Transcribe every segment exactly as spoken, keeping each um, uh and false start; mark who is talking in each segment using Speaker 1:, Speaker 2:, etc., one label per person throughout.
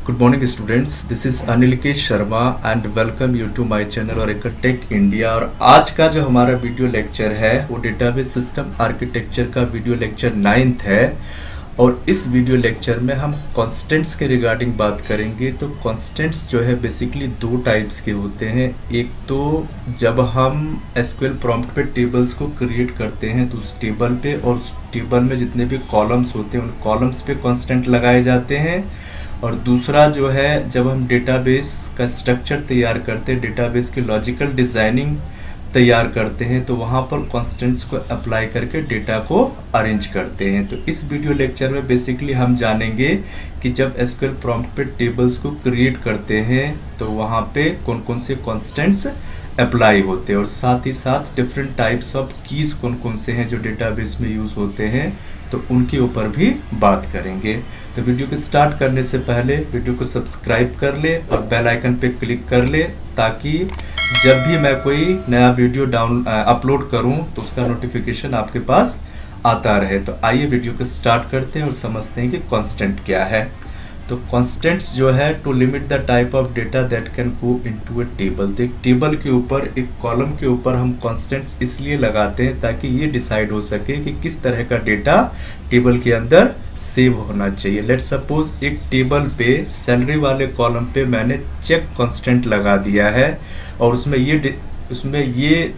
Speaker 1: Good morning students, this is Anilkesh Sharma and welcome you to my channel और एक take India. और आज का जो हमारा वीडियो लेक्चर है वो डेटाबेस सिस्टम आर्किटेक्चर का वीडियो लेक्चर नाइन्थ है। और इस वीडियो लेक्चर में हम कॉन्स्टेंट्स के रिगार्डिंग बात करेंगे। तो कॉन्स्टेंट्स जो है बेसिकली दो टाइप्स के होते हैं। एक तो जब हम एसक्यूएल प्रॉम्प्ट पे टेबल्स को क्रिएट करते हैं तो उस टेबल पे और उस टेबल में जितने भी कॉलम्स होते हैं उन कॉलम्स पे कॉन्स्टेंट लगाए जाते हैं। और दूसरा जो है जब हम डेटाबेस का स्ट्रक्चर तैयार करते हैं, डेटाबेस की लॉजिकल डिजाइनिंग तैयार करते हैं, तो वहाँ पर कॉन्स्टेंट्स को अप्लाई करके डेटा को अरेंज करते हैं। तो इस वीडियो लेक्चर में बेसिकली हम जानेंगे कि जब एसक्यूएल प्रॉम्प्ट पे टेबल्स को क्रिएट करते हैं तो वहाँ पे कौन कौन से कॉन्स्टेंट्स अप्लाई होते हैं और साथ ही साथ डिफरेंट टाइप्स ऑफ कीज कौन कौन से हैं जो डेटाबेस में यूज होते हैं, तो उनके ऊपर भी बात करेंगे। तो वीडियो को स्टार्ट करने से पहले वीडियो को सब्सक्राइब कर ले और बेल आइकन पे क्लिक कर ले ताकि जब भी मैं कोई नया वीडियो डाउन अपलोड करूं तो उसका नोटिफिकेशन आपके पास आता रहे। तो आइए वीडियो को स्टार्ट करते हैं और समझते हैं कि कांस्टेंट क्या है। तो कांस्टेंट्स जो है to limit the type of data that can go into a table. तो एक टेबल के ऊपर, एक कॉलम के ऊपर हम कांस्टेंट्स इसलिए लगाते हैं ताकि ये डिसाइड हो सके कि किस तरह का डेटा टेबल के अंदर सेव होना चाहिए। लेट सपोज एक टेबल पे सैलरी वाले कॉलम पे मैंने चेक कांस्टेंट लगा दिया है और उसमें ये उसमें ये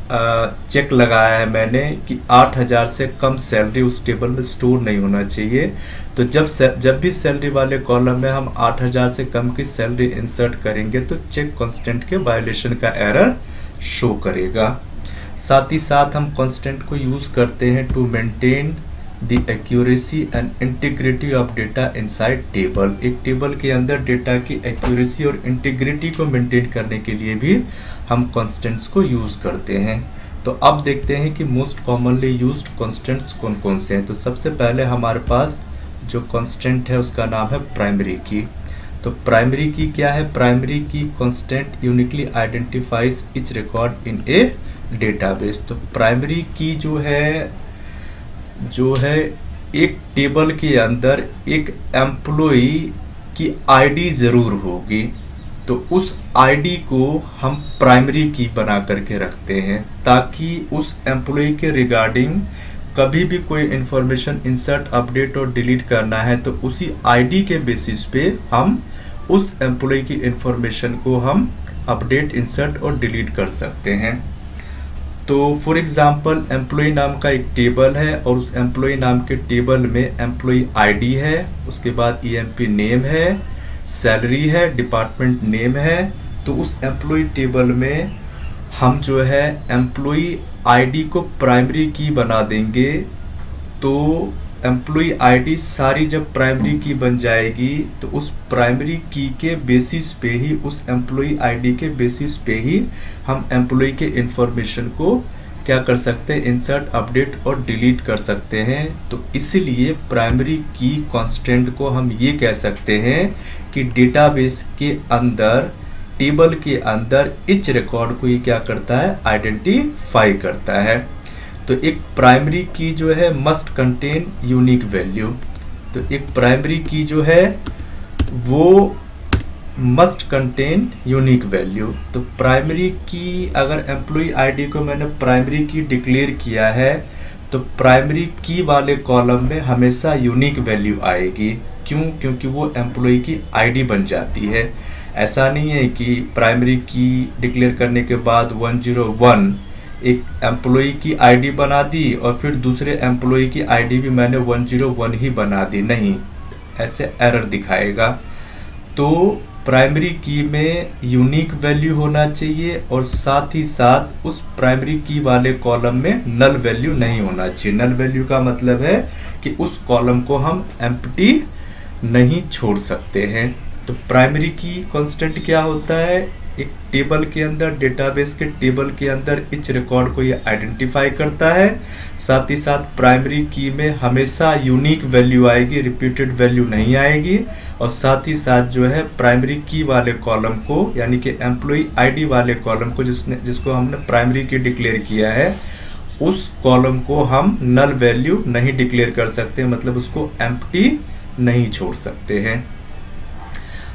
Speaker 1: चेक लगाया है मैंने कि आठ हजार से कम सैलरी उस टेबल में स्टोर नहीं होना चाहिए। तो जब जब भी सैलरी वाले कॉलम में हम आठ हजार से कम की सैलरी इंसर्ट करेंगे तो चेक कांस्टेंट के वायलेशन का एरर शो करेगा। साथ ही साथ हम कांस्टेंट को यूज करते हैं to maintain the accuracy and integrity of data inside table. एक टेबल के अंदर डेटा की एक्यूरेसी और इंटीग्रिटी को मेंटेन करने के लिए भी हम कांस्टेंट्स को यूज करते हैं। तो अब देखते हैं कि मोस्ट कॉमनली यूज्ड कांस्टेंट्स कौन कौन से हैं। तो सबसे पहले हमारे पास जो कांस्टेंट है उसका नाम है प्राइमरी की। तो प्राइमरी की क्या है? Primary key constraint uniquely identifies each record in a database. तो प्राइमरी की जो है जो है एक टेबल के अंदर एक एम्प्लॉई की आईडी जरूर होगी, तो उस आईडी को हम प्राइमरी की बना करके रखते हैं ताकि उस एम्प्लॉय के रिगार्डिंग कभी भी कोई इंफॉर्मेशन इंसर्ट, अपडेट और डिलीट करना है तो उसी आईडी के बेसिस पे हम उस एम्प्लॉय की इंफॉर्मेशन को हम अपडेट, इंसर्ट और डिलीट कर सकते हैं। तो फॉर एग्जांपल एम्प्लॉय नाम का एक टेबल है और उस एम्प्लॉय नाम के टेबल में एम्प्लॉय आईडी है, उसके बाद ईएमपी नेम है, सैलरी है, डिपार्टमेंट नेम है। तो उस एम्प्लॉय टेबल में हम जो है एम्प्लॉय आईडी को प्राइमरी की बना देंगे। तो एम्प्लॉय आईडी सारी जब प्राइमरी की बन जाएगी तो उस प्राइमरी की के बेसिस पे ही, उस एम्प्लॉय आईडी के बेसिस पे ही हम एम्प्लॉय के इंफॉर्मेशन को क्या कर सकते हैं? इंसर्ट, अपडेट और डिलीट कर सकते हैं। तो इसलिए प्राइमरी की कांस्टेंट को हम ये कह सकते हैं कि डेटाबेस के अंदर, टेबल के अंदर इच रिकॉर्ड को ये क्या करता है? आइडेंटिफाई करता है। तो एक प्राइमरी की जो है मस्ट कंटेन यूनिक वैल्यू। तो एक प्राइमरी की जो है वो मस्ट कंटेन यूनिक वैल्यू। तो प्राइमरी की अगर एम्प्लॉय आईडी को मैंने प्राइमरी की डिक्लेयर किया है तो प्राइमरी की वाले कॉलम में हमेशा यूनिक वैल्यू आएगी। क्यों? क्योंकि वो एम्प्लॉय की आईडी बन जाती है। ऐसा नहीं है कि प्राइमरी की डिक्लेयर करने के बाद वन ज़ीरो वन एक एम्प्लॉय की आईडी बना दी और फिर दूसरे एम्प्लॉय की आईडी भी मैंने वन ज़ीरो वन ही बना दी, नहीं, ऐसे एरर दिखाएगा। तो प्राइमरी की में यूनिक वैल्यू होना चाहिए और साथ ही साथ उस प्राइमरी की वाले कॉलम में नल वैल्यू नहीं होना चाहिए। नल वैल्यू का मतलब है कि उस कॉलम को हम एम्प्टी नहीं छोड़ सकते हैं। तो प्राइमरी की कांस्टेंट क्या होता है? एक टेबल के अंदर, डेटाबेस के टेबल के अंदर इच रिकॉर्ड को ये आइडेंटिफाई करता है। साथ ही साथ प्राइमरी की में हमेशा यूनिक वैल्यू आएगी, रिपीटेड वैल्यू नहीं आएगी। और साथ ही साथ जो है प्राइमरी की वाले कॉलम को, यानी कि एम्प्लॉय आईडी वाले कॉलम को जिसने जिसको हमने प्राइमरी की डिक्लेयर किया है, उस कॉलम को हम नल वैल्यू नहीं डिक्लेयर कर सकते, मतलब उसको एम्प्टी नहीं छोड़ सकते हैं।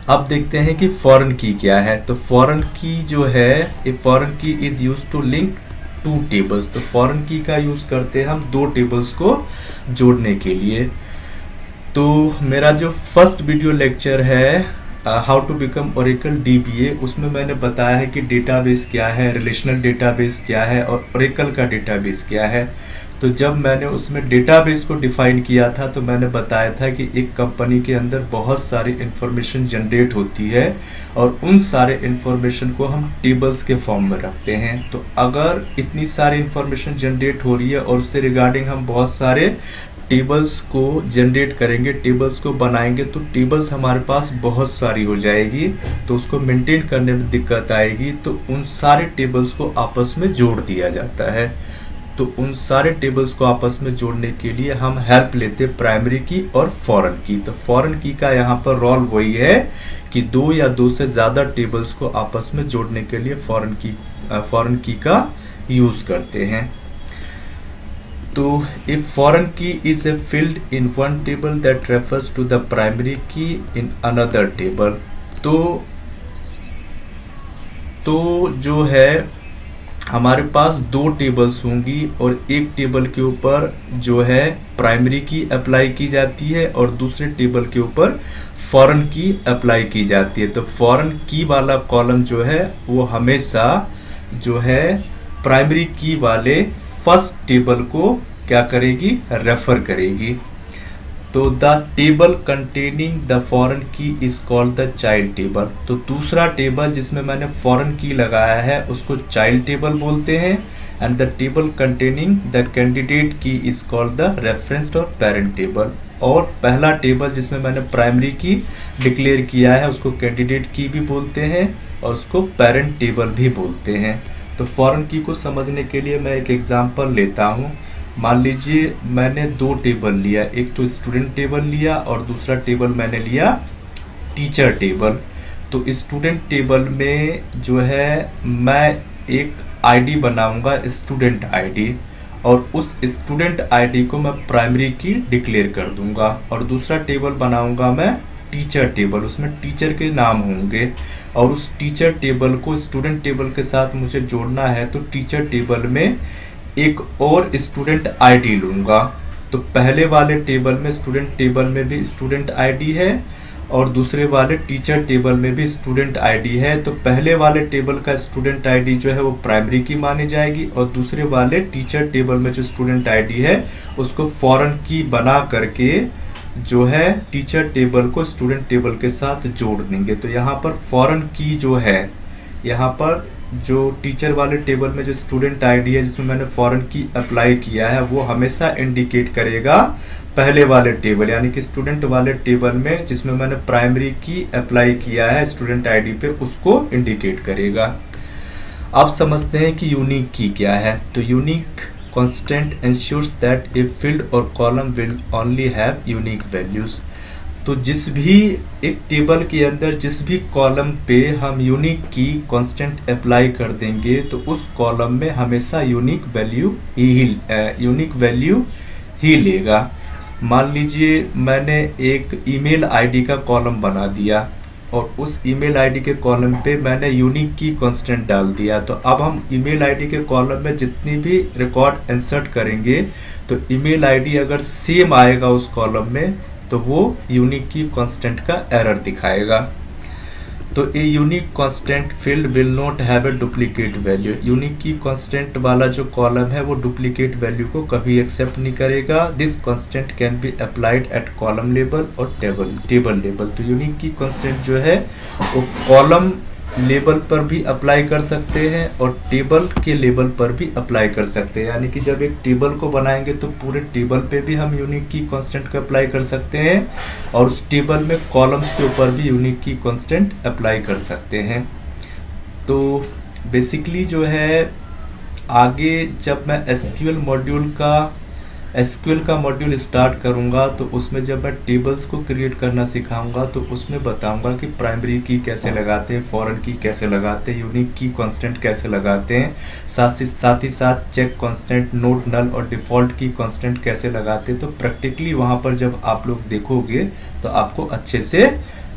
Speaker 1: अब देखते हैं कि फॉरेन की क्या है। तो फॉरेन की जो है, a foreign key is use to link two tables. तो फॉरेन की का यूज करते हैं हम दो टेबल्स को जोड़ने के लिए। तो मेरा जो फर्स्ट वीडियो लेक्चर है how to become Oracle DBA, उसमें मैंने बताया है कि डेटाबेस क्या है, रिलेशनल डेटाबेस क्या है और ओरेकल का डेटाबेस क्या है। तो जब मैंने उसमें डेटाबेस को डिफाइन किया था तो मैंने बताया था कि एक कंपनी के अंदर बहुत सारी इंफॉर्मेशन जनरेट होती है और उन सारे इंफॉर्मेशन को हम टेबल्स के फॉर्म में रखते हैं। तो अगर इतनी सारी इंफॉर्मेशन जनरेट हो रही है और उससे रिगार्डिंग हम बहुत सारे टेबल्स को जनरेट करेंगे, टेबल्स को बनाएंगे, तो टेबल्स हमारे पास बहुत सारी हो जाएगी, तो उसको मेंटेन करने में दिक्कत आएगी। तो उन सारे टेबल्स को आपस में जोड़ दिया जाता है। तो उन सारे टेबल्स को आपस में जोड़ने के लिए हम हेल्प लेते हैं प्राइमरी की और फॉरेन की। तो फॉरेन की का यहाँ पर रोल वही है कि दो या दो से ज्यादा टेबल्स को आपस में जोड़ने के लिए फॉरेन की फॉरेन की का यूज करते हैं। तो if foreign key is a field in one table that refers to the primary key in another table, तो तो जो है हमारे पास दो टेबल्स होंगी और एक टेबल के ऊपर जो है प्राइमरी की अप्लाई की जाती है और दूसरे टेबल के ऊपर फॉरेन की अप्लाई की जाती है। तो फॉरेन की वाला कॉलम जो है वो हमेशा जो है प्राइमरी की वाले फर्स्ट टेबल को क्या करेगी, रेफर करेगी। तो the table containing the foreign key is called the child table. तो दूसरा टेबल जिसमें मैंने फॉरेन की लगाया है उसको चाइल्ड टेबल बोलते हैं। And the table containing the candidate key is called the referenced और पेरेंट टेबल। और पहला टेबल जिसमें मैंने प्राइमरी की डिक्लेयर किया है उसको कैंडिडेट की भी बोलते हैं और उसको पेरेंट टेबल भी बोलते हैं। तो फॉरेन की को समझने के लिए मैं एक एग्जांपल लेता हूँ। मान लीजिए मैंने दो टेबल लिया, एक तो स्टूडेंट टेबल लिया और दूसरा टेबल मैंने लिया टीचर टेबल। तो स्टूडेंट टेबल में जो है मैं एक आईडी बनाऊंगा स्टूडेंट आईडी और उस स्टूडेंट आईडी को मैं प्राइमरी की डिक्लेयर कर दूंगा। और दूसरा टेबल बनाऊंगा मैं टीचर टेबल, उसमें टीचर के नाम होंगे और उस टीचर टेबल को स्टूडेंट टेबल के साथ मुझे जोड़ना है। तो टीचर टेबल में एक और स्टूडेंट आईडी लूंगा। तो पहले वाले टेबल में स्टूडेंट टेबल में भी स्टूडेंट आईडी है और दूसरे वाले टीचर टेबल में भी स्टूडेंट आईडी है। तो पहले वाले टेबल का स्टूडेंट आईडी जो है वो प्राइमरी की मानी जाएगी और दूसरे वाले टीचर टेबल में जो स्टूडेंट आईडी है उसको फॉरेन की बना करके जो है टीचर टेबल को स्टूडेंट टेबल के साथ जोड़ देंगे। तो यहाँ पर फॉरेन की जो है, यहाँ पर जो टीचर वाले टेबल में जो स्टूडेंट आईडी है जिसमें मैंने फॉरेन की अप्लाई किया है वो हमेशा इंडिकेट करेगा पहले वाले टेबल, यानी कि स्टूडेंट वाले टेबल में जिसमें मैंने प्राइमरी की अप्लाई किया है स्टूडेंट आईडी पे उसको इंडिकेट करेगा। अब समझते हैं कि यूनिक की क्या है। तो unique constraint ensures that a field और column will only have unique values. तो जिस भी एक टेबल के अंदर जिस भी कॉलम पे हम यूनिक की कांस्टेंट अप्लाई कर देंगे तो उस कॉलम में हमेशा यूनिक वैल्यू ही यूनिक वैल्यू ही लेगा। मान लीजिए मैंने एक ईमेल आईडी का कॉलम बना दिया और उस ईमेल आईडी के कॉलम पे मैंने यूनिक की कांस्टेंट डाल दिया। तो अब हम ईमेल आईडी के कॉलम में जितनी भी रिकॉर्ड इंसर्ट करेंगे तो ईमेल आईडी अगर सेम आएगा उस कॉलम में तो वो यूनिक की कांस्टेंट का एरर दिखाएगा। तो a unique constraint field will not have a duplicate value. Unique key constraint वाला जो कॉलम है वो डुप्लीकेट वैल्यू को कभी एक्सेप्ट नहीं करेगा। This constraint can be applied at column level और टेबल टेबल लेवल। तो यूनिक की कांस्टेंट जो है वो कॉलम लेवल पर भी अप्लाई कर सकते हैं और टेबल के लेवल पर भी अप्लाई कर सकते हैं। यानी कि जब एक टेबल को बनाएंगे तो पूरे टेबल पे भी हम यूनिक की कांस्टेंट को अप्लाई कर सकते हैं और उस टेबल में कॉलम्स के ऊपर भी यूनिक की कांस्टेंट अप्लाई कर सकते हैं। तो बेसिकली जो है आगे जब मैं एसक्यूएल मॉड्यूल का एसक्यूएल का मॉड्यूल स्टार्ट करूंगा तो उसमें जब मैं टेबल्स को क्रिएट करना सिखाऊंगा तो उसमें बताऊंगा कि प्राइमरी की कैसे लगाते हैं, फॉरेन की कैसे लगाते हैं, यूनिक की कांस्टेंट कैसे लगाते हैं, साथ ही साथ ही साथ चेक कांस्टेंट, नोट नल और डिफॉल्ट की कांस्टेंट कैसे लगाते हैं। तो प्रैक्टिकली वहां पर जब आप लोग देखोगे तो आपको अच्छे से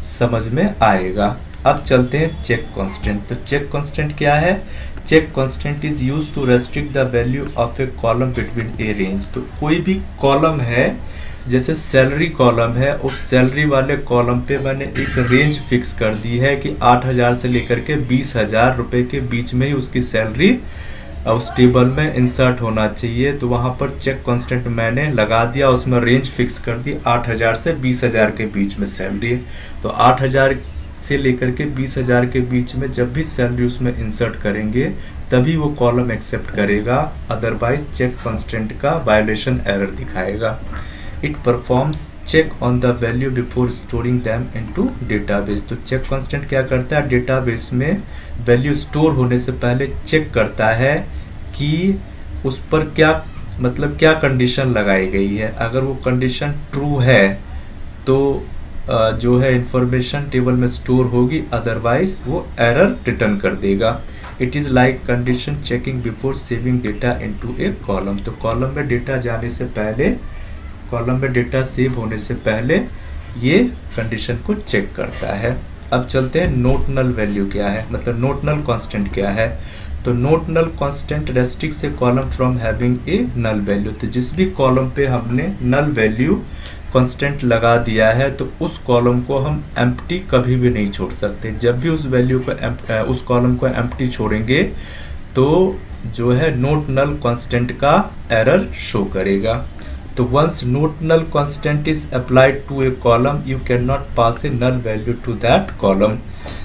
Speaker 1: समझ में आएगा। अब चलते हैं चेक कांस्टेंट। तो चेक कांस्टेंट क्या है? Check constraint is use to restrict the value of a column between a range. तो कोई भी कॉलम है, जैसे सैलरी कॉलम है, उस सैलरी वाले कॉलम पे मैंने एक रेंज फिक्स कर दी है कि आठ हजार से लेकर के बीस हजार रुपए के बीच में ही उसकी सैलरी उस टेबल में इंसर्ट होना चाहिए। तो वहां पर चेक कांस्टेंट मैंने लगा दिया, उसमें रेंज फिक्स कर दी आठ हजार से बीस हजार के बीच में सैलरी। तो आठ हजार से लेकर के बीस हजार के बीच में जब भी सैलरी उसमें इंसर्ट करेंगे तभी वो कॉलम एक्सेप्ट करेगा, अदरवाइज चेक कांस्टेंट का वायलेशन एरर दिखाएगा। It performs check on the value before storing them into database. तो चेक कांस्टेंट क्या करता है? डेटाबेस में वैल्यू स्टोर होने से पहले चेक करता है कि उस पर क्या मतलब क्या कंडीशन लगाई गई है। अगर वो कंडीशन ट्रू है तो जो है इंफॉर्मेशन टेबल में स्टोर होगी, अदरवाइज वो एरर रिटर्न कर देगा। It is like condition checking before saving data into a column. तो कॉलम में डेटा जाने से पहले, कॉलम में डेटा सेव होने से पहले ये कंडीशन को चेक करता है। अब चलते हैं नोटनल वैल्यू क्या है, मतलब नोटनल कांस्टेंट क्या है। तो not null constraint restricts a column from having a null value. तो जिस भी कॉलम पे हमने नल वैल्यू कांस्टेंट लगा दिया है तो उस कॉलम को हम एम्प्टी कभी भी नहीं छोड़ सकते। जब भी उस वैल्यू को उस कॉलम को एम्प्टी छोड़ेंगे तो जो है नोट नल कांस्टेंट का एरर शो करेगा। तो once not null constraint is applied to a column you can not pass a null value to that column.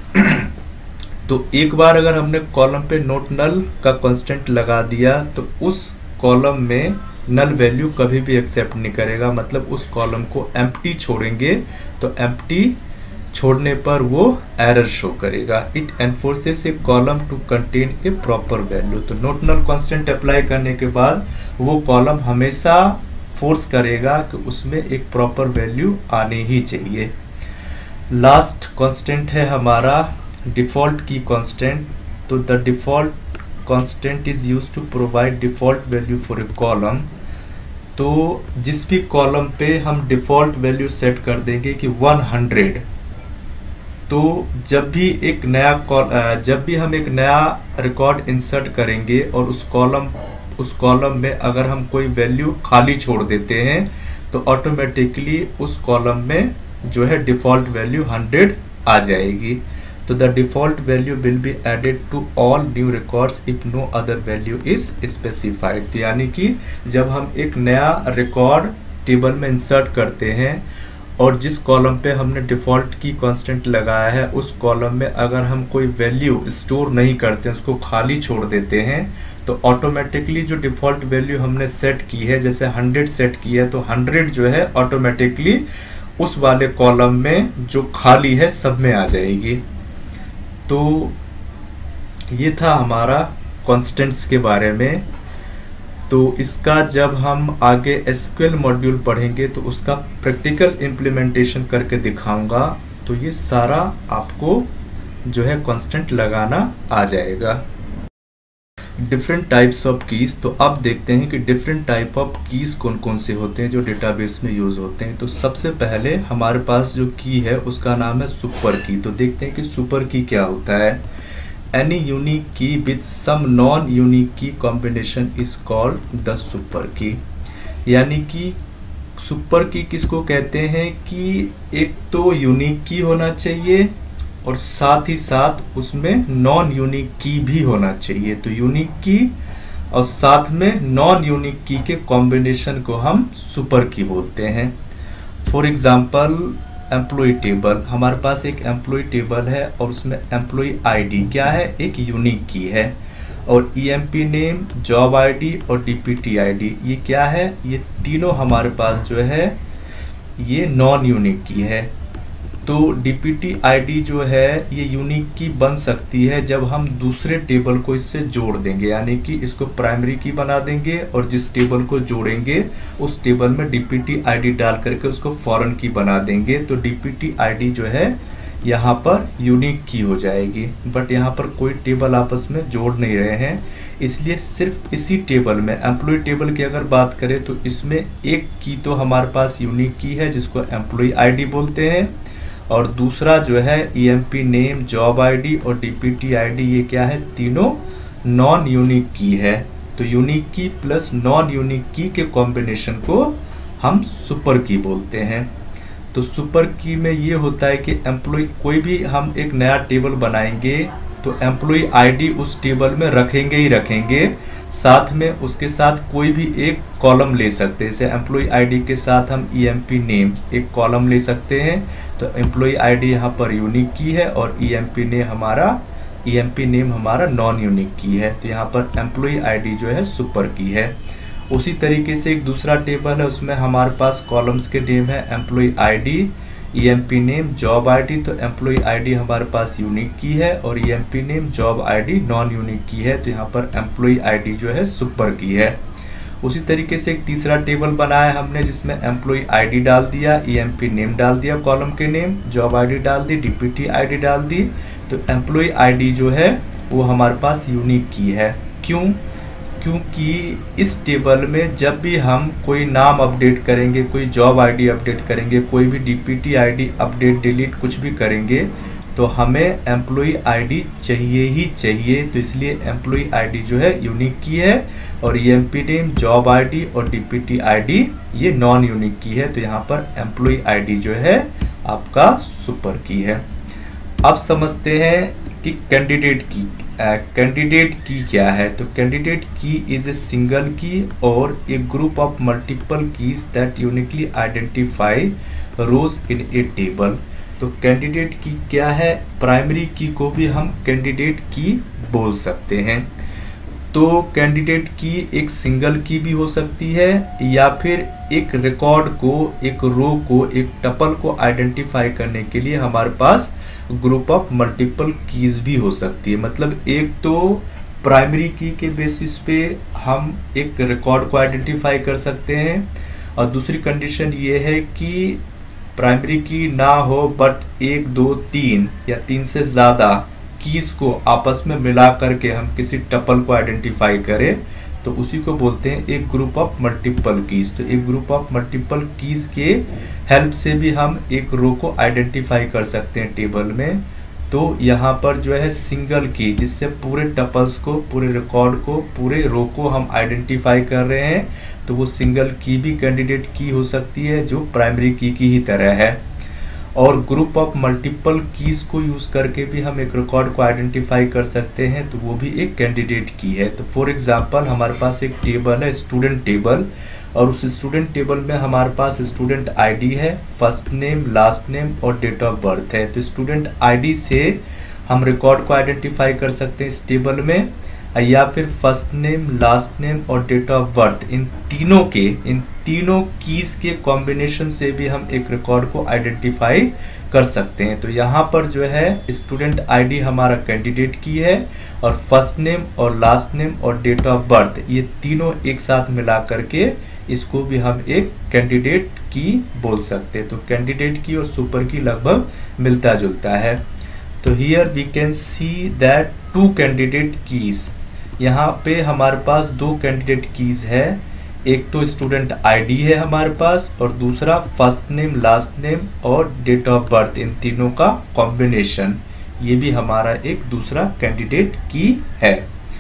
Speaker 1: तो एक बार अगर हमने कॉलम पे नोट नल का कांस्टेंट लगा दिया तो उस कॉलम में नल वैल्यू कभी भी एक्सेप्ट नहीं करेगा, मतलब उस कॉलम को एम्प्टी छोड़ेंगे तो एम्प्टी छोड़ने पर वो एरर शो करेगा। It enforces a column to contain a proper value. तो नोट नल कांस्टेंट अप्लाई करने के बाद वो कॉलम हमेशा फोर्स करेगा कि उसमें एक प्रॉपर वैल्यू आनी ही चाहिए। लास्ट कांस्टेंट है हमारा डिफॉल्ट की कांस्टेंट। तो the default constraint is used to provide default value for a column. तो जिस भी कॉलम पे हम डिफॉल्ट वैल्यू सेट कर देंगे कि सौ, तो जब भी एक नया जब भी हम एक नया रिकॉर्ड इंसर्ट करेंगे और उस कॉलम उस कॉलम में अगर हम कोई वैल्यू खाली छोड़ देते हैं तो ऑटोमेटिकली उस कॉलम में जो है डिफॉल्ट वैल्यू सौ आ जाएगी। तो the default value will be added to all new records if no other value is specified. यानी कि जब हम एक नया रिकॉर्ड टेबल में इंसर्ट करते हैं और जिस कॉलम पे हमने डिफॉल्ट की कांस्टेंट लगाया है उस कॉलम में अगर हम कोई वैल्यू स्टोर नहीं करते, उसको खाली छोड़ देते हैं, तो ऑटोमेटिकली जो डिफॉल्ट वैल्यू हमने सेट की है, जैसे सौ सेट की है, तो सौ जो है ऑटोमेटिकली उस वाले कॉलम में जो खाली है सब में आ जाएगी। तो ये था हमारा कांस्टेंट्स के बारे में। तो इसका जब हम आगे एसक्यूएल मॉड्यूल पढ़ेंगे तो उसका प्रैक्टिकल इम्प्लीमेंटेशन करके दिखाऊंगा। तो ये सारा आपको जो है कांस्टेंट लगाना आ जाएगा। Different types of keys. तो अब देखते हैं कि डिफरेंट टाइप ऑफ कीज कौन कौन से होते हैं जो डेटाबेस में यूज होते हैं। तो सबसे पहले हमारे पास जो की है उसका नाम है सुपर की। तो देखते हैं कि सुपर की क्या होता है। Any unique key with some non unique key combination is called the super key. यानी कि सुपर की किसको कहते हैं कि एक तो यूनिक की होना चाहिए और साथ ही साथ उसमें नॉन यूनिक की भी होना चाहिए। तो यूनिक की और साथ में नॉन यूनिक की के कॉम्बिनेशन को हम सुपर की बोलते हैं। फॉर एग्जांपल एम्प्लॉय टेबल, हमारे पास एक एम्प्लॉय टेबल है और उसमें एम्प्लॉय आईडी क्या है, एक यूनिक की है, और ईएमपी नेम, जॉब आईडी और डीपीटी आईडी ये क्या है, ये तीनों हमारे पास जो है ये नॉन यूनिक की है। तो डीपीटी आईडी जो है ये यूनिक की बन सकती है जब हम दूसरे टेबल को इससे जोड़ देंगे, यानी कि इसको प्राइमरी की बना देंगे और जिस टेबल को जोड़ेंगे उस टेबल में डीपीटी आईडी डाल करके उसको फॉरेन की बना देंगे। तो डीपीटी आईडी जो है यहाँ पर यूनिक की हो जाएगी। बट यहाँ पर कोई टेबल आपस में जोड़ नहीं रहे हैं, इसलिए सिर्फ इसी टेबल में एम्प्लॉय टेबल की अगर बात करें तो इसमें एक की तो हमारे पास यूनिक की है जिसको एम्प्लॉय आईडी बोलते हैं, और दूसरा जो है ईएमपी नेम, जॉब आईडी और डीपीटी आईडी, ये क्या है, तीनों नॉन यूनिक की है। तो यूनिक की प्लस नॉन यूनिक की के कॉम्बिनेशन को हम सुपर की बोलते हैं। तो सुपर की में ये होता है कि एम्प्लॉय, कोई भी हम एक नया टेबल बनाएंगे तो एम्प्लॉय आईडी उस टेबल में रखेंगे ही रखेंगे, साथ में उसके साथ कोई भी एक कॉलम ले सकते हैं। जैसे एम्प्लॉय आईडी के साथ हम ईएमपी नेम एक कॉलम ले सकते हैं। तो एम्प्लॉय आईडी यहाँ पर यूनिक की है और ईएमपी नेम हमारा ईएमपी नेम हमारा नॉन यूनिक की है। तो यहाँ पर एम्प्लॉय आईडी जो है सुपर की है। उसी तरीके से एक दूसरा टेबल है, उसमें हमारे पास कॉलम्स के नेम है employee ID, EMP name, job ID. तो एम्प्लॉय आईडी हमारे पास यूनिक की है और EMP name, job ID non unique key है। तो यहाँ पर एम्प्लॉय आईडी जो है सुपर की है। उसी तरीके से एक तीसरा टेबल बनाया हमने जिसमें एम्प्लॉय आईडी डाल दिया, ईएमपी नेम डाल दिया कॉलम के नेम, जॉब आईडी डाल दी, डीपीटी आईडी डाल दी। तो एम्प्लॉय आईडी जो है वो हमारे पास यूनिक की है। क्यों? क्योंकि इस टेबल में जब भी हम कोई नाम अपडेट करेंगे, कोई जॉब आईडी अपडेट करेंगे, कोई भी डीपीटी आईडी अपडेट डिलीट कुछ भी करेंगे तो हमें एम्प्लॉय आईडी चाहिए ही चाहिए। तो इसलिए एम्प्लॉय आईडी जो है यूनिक की है और ईएमपी नेम, जॉब आईडी और डीपीटी आईडी ये नॉन यूनिक की है। तो यहाँ पर एम्प्लॉय आईडी जो है आपका सुपर की है। अब समझते हैं कि कैंडिडेट की कैंडिडेट की क्या है। तो candidate key is a single key और a group of multiple keys that uniquely identify rows in a table. तो कैंडिडेट की क्या है, प्राइमरी की को भी हम कैंडिडेट की बोल सकते हैं। तो कैंडिडेट की एक सिंगल की भी हो सकती है या फिर एक रिकॉर्ड को, एक रो को, एक टपल को आइडेंटिफाई करने के लिए हमारे पास ग्रुप ऑफ मल्टीपल कीज भी हो सकती है। मतलब एक तो प्राइमरी की के बेसिस पे हम एक रिकॉर्ड को आइडेंटिफाई कर सकते हैं और दूसरी कंडीशन ये है कि प्राइमरी की ना हो बट एक, दो, तीन या तीन से ज़्यादा कीज को आपस में मिला करके हम किसी टपल को आइडेंटिफाई करें तो उसी को बोलते हैं एक ग्रुप ऑफ मल्टीपल कीज। तो एक ग्रुप ऑफ मल्टीपल कीज के हेल्प से भी हम एक रो को आइडेंटिफाई कर सकते हैं टेबल में। तो यहाँ पर जो है सिंगल की, जिससे पूरे टपल्स को, पूरे रिकॉर्ड को, पूरे रो को हम आइडेंटिफाई कर रहे हैं, तो वो सिंगल की भी कैंडिडेट की हो सकती है जो प्राइमरी की की ही तरह है। और ग्रुप ऑफ मल्टीपल कीज को यूज करके भी हम एक रिकॉर्ड को आइडेंटिफाई कर सकते हैं, तो वो भी एक कैंडिडेट की है। तो फॉर एग्जांपल हमारे पास एक टेबल है स्टूडेंट टेबल और उस स्टूडेंट टेबल में हमारे पास स्टूडेंट आईडी है, फर्स्ट नेम, लास्ट नेम और डेट ऑफ बर्थ है। तो स्टूडेंट आईडी से हम रिकॉर्ड को आइडेंटिफाई कर सकते हैं इस टेबल में, या फिर फर्स्ट नेम, लास्ट नेम और डेट ऑफ बर्थ, इन तीनों के इन तीनों कीज के कॉम्बिनेशन से भी हम एक रिकॉर्ड को आइडेंटिफाई कर सकते हैं। तो यहाँ पर जो है स्टूडेंट आईडी हमारा कैंडिडेट की है और फर्स्ट नेम और लास्ट नेम और डेट ऑफ बर्थ ये तीनों एक साथ मिला करके इसको भी हम एक कैंडिडेट की बोल सकते हैं। तो कैंडिडेट की और सुपर की लगभग मिलता जुलता है। तो here we can see that two candidate keys, यहाँ पे हमारे पास दो कैंडिडेट कीज है, एक तो स्टूडेंट आईडी है हमारे पास और दूसरा फर्स्ट नेम, लास्ट नेम और डेट ऑफ बर्थ, इन तीनों का कॉम्बिनेशन, ये भी हमारा एक दूसरा कैंडिडेट की है।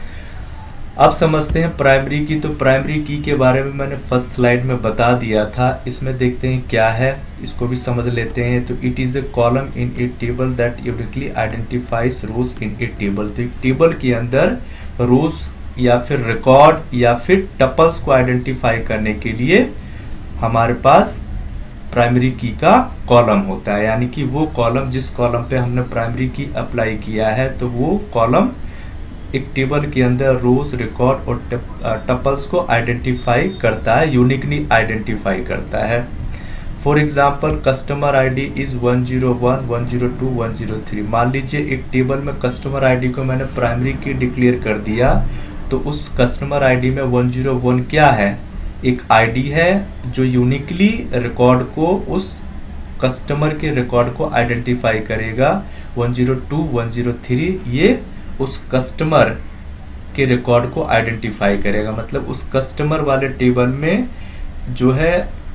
Speaker 1: अब समझते हैं प्राइमरी की। तो प्राइमरी की के बारे में मैंने फर्स्ट स्लाइड में बता दिया था, इसमें देखते हैं क्या है, इसको भी समझ लेते हैं। तो it is a column in a table that uniquely identifies rows in a table. तो एक टेबल के अंदर रोज या फिर रिकॉर्ड या फिर टपल्स को आइडेंटिफाई करने के लिए हमारे पास प्राइमरी की का कॉलम होता है, यानी कि वो कॉलम जिस कॉलम पे हमने प्राइमरी की अप्लाई किया है तो वो कॉलम एक टेबल के अंदर रोज, रिकॉर्ड और टपल्स को आइडेंटिफाई करता है, यूनिकली आइडेंटिफाई करता है। For example customer ID is one zero one, one zero two, one zero three. मान लीजिए एक टेबल में कस्टमर आईडी को मैंने प्राइमरी की डिक्लेयर कर दिया, तो उस कस्टमर आईडी में वन जीरो वन क्या है, एक आईडी है जो यूनिकली रिकॉर्ड को, उस कस्टमर के रिकॉर्ड को आइडेंटिफाई करेगा। One zero two, one zero three ये उस कस्टमर के रिकॉर्ड को आइडेंटिफाई करेगा, मतलब उस कस्टमर वाले टेबल में जो है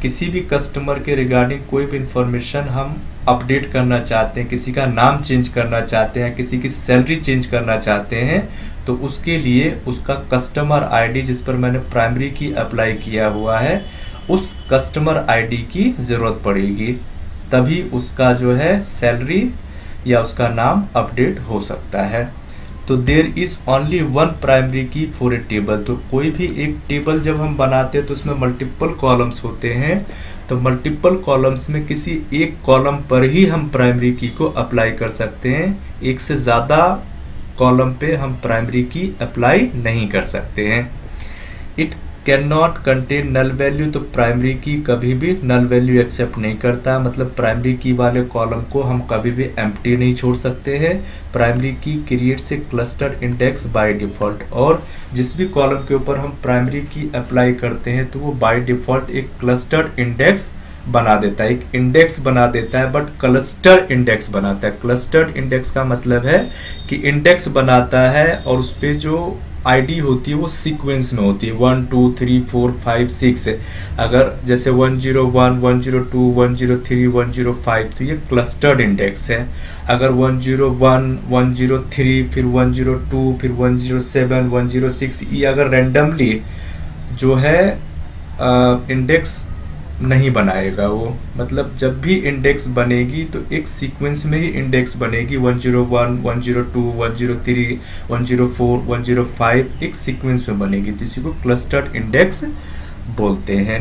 Speaker 1: किसी भी कस्टमर के रिगार्डिंग कोई भी इंफॉर्मेशन हम अपडेट करना चाहते हैं, किसी का नाम चेंज करना चाहते हैं, किसी की सैलरी चेंज करना चाहते हैं, तो उसके लिए उसका कस्टमर आईडी जिस पर मैंने प्राइमरी की अप्लाई किया हुआ है, उस कस्टमर आईडी की ज़रूरत पड़ेगी, तभी उसका जो है सैलरी या उसका नाम अपडेट हो सकता है। तो there is only one primary key for a table. तो कोई भी एक टेबल जब हम बनाते हैं तो उसमें मल्टीपल कॉलम्स होते हैं, तो मल्टीपल कॉलम्स में किसी एक कॉलम पर ही हम प्राइमरी की को अप्लाई कर सकते हैं, एक से ज़्यादा कॉलम पे हम प्राइमरी की अप्लाई नहीं कर सकते हैं। It can not contain null value. तो प्राइमरी की कभी भी नल वैल्यू एक्सेप्ट नहीं करता, मतलब प्राइमरी की वाले कॉलम को हम कभी भी एम्प्टी नहीं छोड़ सकते हैं। Primary key creates a clustered index by default, और जिस भी कॉलम के ऊपर हम प्राइमरी की अप्लाई करते हैं तो वो बाय डिफॉल्ट एक क्लस्टर्ड इंडेक्स बना देता है, एक इंडेक्स बना देता है, बट क्लस्टर इंडेक्स बनाता है। क्लस्टर्ड इंडेक्स का मतलब है कि इंडेक्स बनाता है और उस पर जो आईडी होती है वो सीक्वेंस में होती है, one two three four five six. अगर जैसे one zero one, one zero two, one zero three, one zero five, तो ये क्लस्टर्ड इंडेक्स है। अगर one zero one, one zero three, फिर वन जीरो टू, फिर one zero seven, one zero six, ये अगर रैंडमली जो है इंडेक्स नहीं बनाएगा वो, मतलब जब भी इंडेक्स बनेगी तो एक सीक्वेंस में ही इंडेक्स बनेगी, one zero one, one zero two, one zero three, one zero four, one zero five, एक सीक्वेंस में बनेगी, तो इसी को क्लस्टर्ड इंडेक्स बोलते हैं।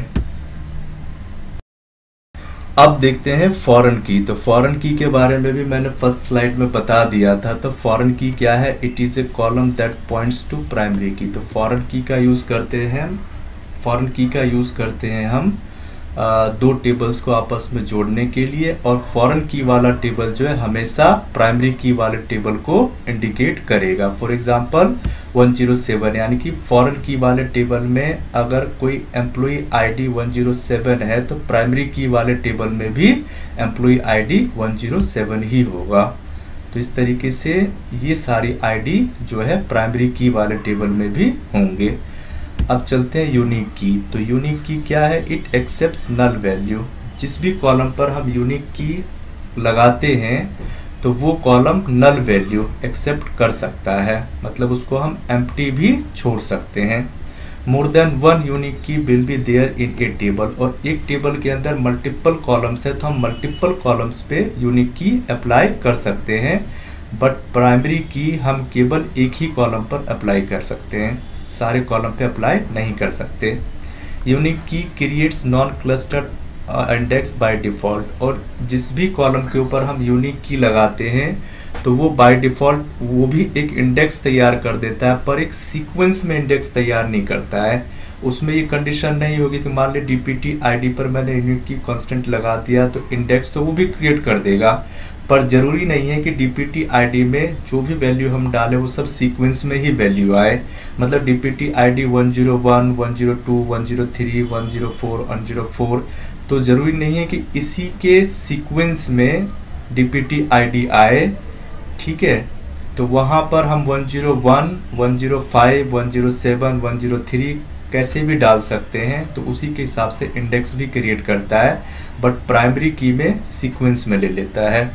Speaker 1: अब देखते हैं फॉरेन की। तो फॉरेन की के बारे में भी मैंने फर्स्ट स्लाइड में बता दिया था। तो फॉरेन की क्या है? It is a column that points to primary key. तो फॉरेन की का यूज करते हैं फॉरेन की का यूज करते हैं हम आ, दो टेबल्स को आपस में जोड़ने के लिए, और फॉरेन की वाला टेबल जो है हमेशा प्राइमरी की वाले टेबल को इंडिकेट करेगा। For example one zero seven, यानी कि फॉरेन की वाले टेबल में अगर कोई employee ID one zero seven है तो प्राइमरी की वाले टेबल में भी employee ID one zero seven ही होगा। तो इस तरीके से ये सारी आईडी जो है प्राइमरी की वाले टेबल में भी होंगे। अब चलते हैं यूनिक की। तो यूनिक की क्या है? It accepts null value. जिस भी कॉलम पर हम यूनिक की लगाते हैं तो वो कॉलम नल वैल्यू एक्सेप्ट कर सकता है, मतलब उसको हम एम्प्टी भी छोड़ सकते हैं। More than one unique key will be there in a table. और एक टेबल के अंदर मल्टीपल कॉलम्स है तो हम मल्टीपल कॉलम्स पे यूनिक की अप्लाई कर सकते हैं, बट प्राइमरी की हम केवल एक ही कॉलम पर अप्लाई कर सकते हैं, सारे कॉलम पे अप्लाई नहीं कर सकते। Unique key creates non clustered index by default. और जिस भी कॉलम के ऊपर हम यूनिक की लगाते हैं तो वो बाय डिफॉल्ट वो भी एक इंडेक्स तैयार कर देता है, पर एक सीक्वेंस में इंडेक्स तैयार नहीं करता है। उसमें ये कंडीशन नहीं होगी कि मान ली डीपीटी आईडी पर मैंने यूनिक की कांस्टेंट लगा दिया तो इंडेक्स तो वो भी क्रिएट कर देगा, पर जरूरी नहीं है कि डीपीटी आईडी में जो भी वैल्यू हम डालें वो सब सीक्वेंस में ही वैल्यू आए। मतलब DPT ID one zero one, one zero two, one zero three, one zero four, one zero four, तो जरूरी नहीं है कि इसी के सीक्वेंस में डीपीटी आईडी आए, ठीक है। तो वहाँ पर हम one zero one, one zero five, one zero seven, one zero three कैसे भी डाल सकते हैं, तो उसी के हिसाब से इंडेक्स भी क्रिएट करता है, बट प्राइमरी की में सीक्वेंस में ले लेता है।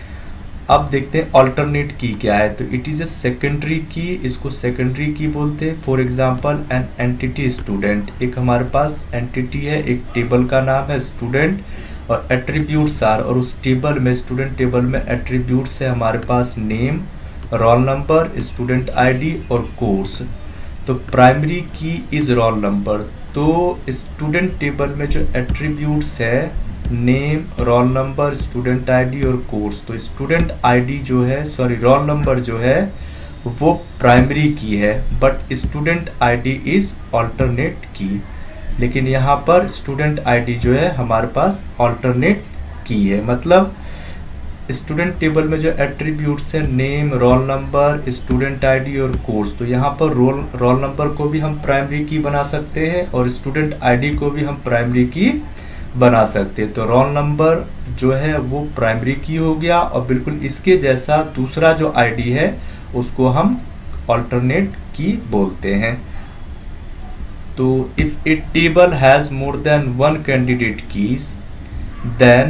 Speaker 1: अब देखते हैं अल्टरनेट की क्या है। तो इट इज ए सेकेंडरी की, इसको सेकेंडरी की बोलते हैं। For example an entity student, एक हमारे पास एंटिटी है, एक टेबल का नाम है स्टूडेंट, और एट्रीब्यूट्स आर, और उस टेबल में स्टूडेंट टेबल में एट्रीब्यूट्स है हमारे पास name, roll number, student ID और कोर्स। तो primary key is roll number. तो स्टूडेंट टेबल में जो एट्रीब्यूट्स है name, roll number, student ID और कोर्स, तो स्टूडेंट आईडी जो है सॉरी रोल नंबर जो है वो प्राइमरी की है, but student ID is alternate key. लेकिन यहाँ पर स्टूडेंट आईडी जो है हमारे पास अल्टरनेट की है। मतलब स्टूडेंट टेबल में जो एट्रीब्यूट्स है name, roll number, student ID और कोर्स, तो यहाँ पर रोल रोल नंबर को भी हम प्राइमरी की बना सकते हैं और स्टूडेंट आईडी को भी हम प्राइमरी की बना सकते हैं। तो रोल नंबर जो है वो प्राइमरी की हो गया, और बिल्कुल इसके जैसा दूसरा जो आईडी है उसको हम अल्टरनेट की बोलते हैं। तो if a table has more than one candidate keys then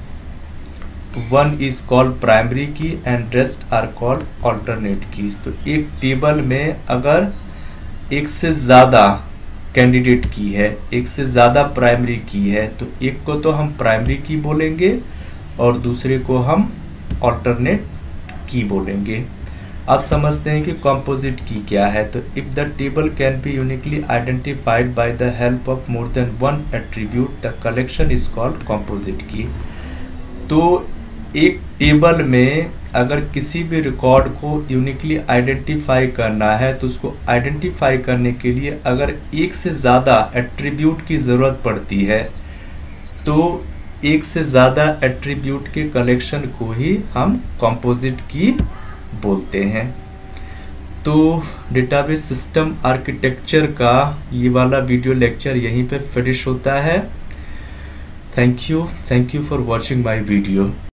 Speaker 1: one is called primary key and rest are called alternate keys. तो एक टेबल में अगर एक से ज्यादा कैंडिडेट की है, एक से ज्यादा प्राइमरी की है, तो एक को तो हम प्राइमरी की बोलेंगे और दूसरे को हम ऑल्टरनेट की बोलेंगे। अब समझते हैं कि कॉम्पोजिट की क्या है। तो if the table can be uniquely identified by the help of more than one attribute the collection is called composite key. तो एक टेबल में अगर किसी भी रिकॉर्ड को यूनिकली आइडेंटिफाई करना है तो उसको आइडेंटिफाई करने के लिए अगर एक से ज़्यादा एट्रीब्यूट की ज़रूरत पड़ती है तो एक से ज़्यादा एट्रीब्यूट के कलेक्शन को ही हम कॉम्पोजिट की बोलते हैं। तो डेटाबेस सिस्टम आर्किटेक्चर का ये वाला वीडियो लेक्चर यहीं पे फिनिश होता है। Thank you thank you for watching my video.